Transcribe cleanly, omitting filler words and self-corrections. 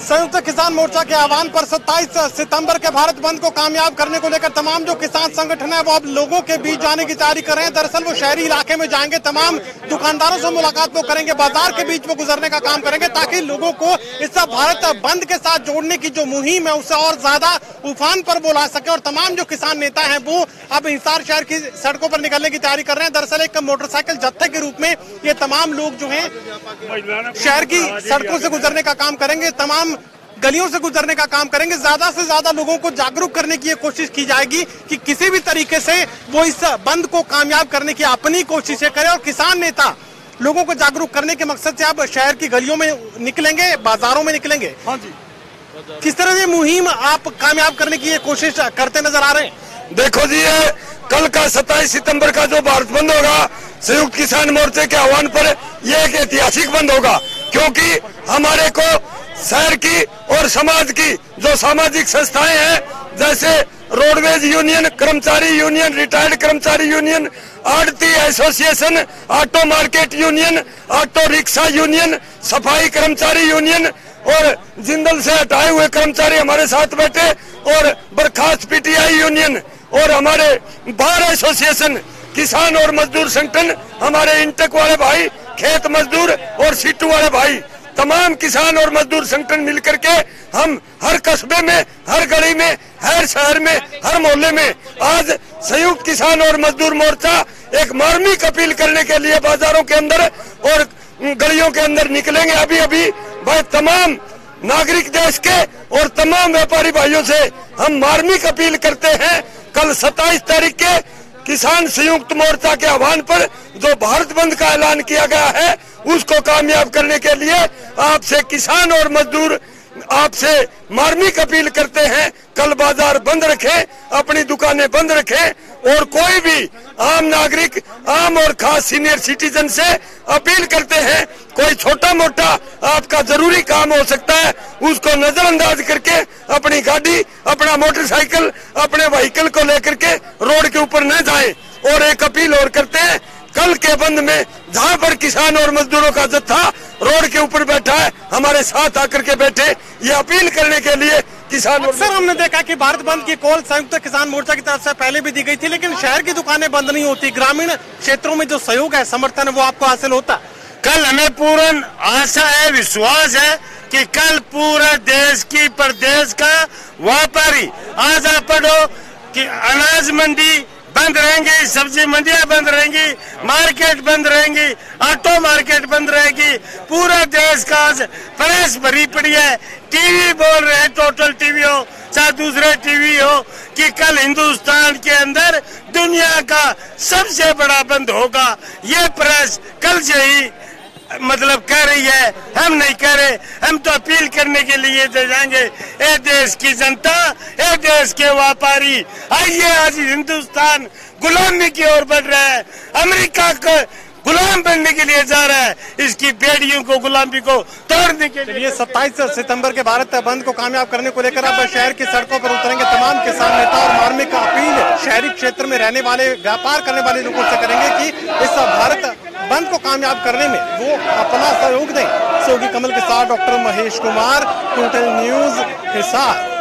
संयुक्त किसान मोर्चा के आह्वान पर 27 सितंबर के भारत बंद को कामयाब करने को लेकर तमाम जो किसान संगठन है वो अब लोगों के बीच जाने की तैयारी कर रहे हैं। दरअसल वो शहरी इलाके में जाएंगे, तमाम दुकानदारों से मुलाकात वो करेंगे, बाजार के बीच में गुजरने का काम करेंगे ताकि लोगों को इस भारत बंद के साथ जोड़ने की जो मुहिम है उससे और ज्यादा उफान पर वो ला सके। और तमाम जो किसान नेता है वो अब हिसार शहर की सड़कों पर निकलने की तैयारी कर रहे हैं। दरअसल एक मोटरसाइकिल जत्थे के रूप में ये तमाम लोग जो है शहर की सड़कों से गुजरने का काम करेंगे, तमाम गलियों से गुजरने का काम करेंगे। ज्यादा से ज्यादा लोगों को जागरूक करने की ये कोशिश की जाएगी कि किसी भी तरीके से वो इस बंद को कामयाब करने की अपनी कोशिशें करें। और किसान नेता लोगों को जागरूक करने के मकसद से अब शहर की गलियों में निकलेंगे, बाजारों में निकलेंगे। हाँ जी, किस तरह से मुहिम आप कामयाब करने की ये कोशिश करते नजर आ रहे हैं? देखो जी, ये कल का 27 सितंबर का जो भारत बंद होगा संयुक्त किसान मोर्चे के आह्वान पर यह एक ऐतिहासिक बंद होगा, क्योंकि हमारे को शहर की और समाज की जो सामाजिक संस्थाएं हैं, जैसे रोडवेज यूनियन, कर्मचारी यूनियन, रिटायर्ड कर्मचारी यूनियन, आड़ती association, auto market union, auto rickshaw union, सफाई कर्मचारी यूनियन और जिंदल से हटाए हुए कर्मचारी हमारे साथ बैठे, और बर्खास्त पीटीआई यूनियन और हमारे बार एसोसिएशन, किसान और मजदूर संगठन, हमारे इंटक वाले भाई, खेत मजदूर और सीटू वाले भाई, तमाम किसान और मजदूर संगठन मिलकर के हम हर कस्बे में, हर गली में, हर शहर में, हर मोहल्ले में आज संयुक्त किसान और मजदूर मोर्चा एक मार्मिक अपील करने के लिए बाजारों के अंदर और गलियों के अंदर निकलेंगे। अभी अभी भाई तमाम नागरिक देश के और तमाम व्यापारी भाइयों से हम मार्मिक अपील करते हैं, कल 27 तारीख के किसान संयुक्त मोर्चा के आह्वान पर जो भारत बंद का ऐलान किया गया है उसको कामयाब करने के लिए आपसे किसान और मजदूर आपसे मार्मिक अपील करते हैं, कल बाजार बंद रखें, अपनी दुकानें बंद रखें और कोई भी आम नागरिक, आम और खास सीनियर सिटीजन से अपील करते हैं, कोई छोटा मोटा आपका जरूरी काम हो सकता है उसको नजरअंदाज करके अपनी गाड़ी, अपना मोटरसाइकिल, अपने व्हीकल को लेकर के रोड के ऊपर न जाएं। और एक अपील और करते हैं, कल के बंद में जहां पर किसान और मजदूरों का जत्था रोड के ऊपर बैठा है, हमारे साथ आकर के बैठे, ये अपील करने के लिए किसान। अक्सर हमने देखा कि भारत बंद की कॉल संयुक्त किसान मोर्चा की तरफ से पहले भी दी गई थी, लेकिन शहर की दुकानें बंद नहीं होती, ग्रामीण क्षेत्रों में जो सहयोग है, समर्थन है, वो आपको हासिल होता। कल हमें पूर्ण आशा है, विश्वास है कि कल पूरा देश की प्रदेश का व्यापारी आज आप पढ़ो कि अनाज मंडी बंद रहेंगी, सब्जी मंडियां बंद रहेंगी, मार्केट बंद रहेंगी, ऑटो मार्केट बंद रहेगी, पूरा देश का आज प्रेस भरी पड़ी है। टीवी बोल रहे हैं, टोटल टीवी हो चाहे दूसरे टीवी हो, कि कल हिंदुस्तान के अंदर दुनिया का सबसे बड़ा बंद होगा। ये प्रेस कल से ही मतलब कह रही है, हम नहीं कह रहे, हम तो अपील करने के लिए जाएंगे। ए देश की जनता, ए देश के व्यापारी, आइए, आज हिंदुस्तान गुलामी की ओर बढ़ रहा है, अमेरिका को गुलाम बनने के लिए जा रहा है, इसकी बेड़ियों को, गुलामी को तोड़ने के लिए। 27 सितंबर के भारत बंद को कामयाब करने को लेकर अब शहर की सड़कों पर उतरेंगे तमाम किसान नेता और मार्मिक अपील शहरी क्षेत्र में रहने वाले, व्यापार करने वाले लोगों से करेंगे कि इस भारत बंद को कामयाब करने में वो अपना सहयोग दें। सहयोगी कमल के साथ doctor Mahesh Kumar, total news Hisar.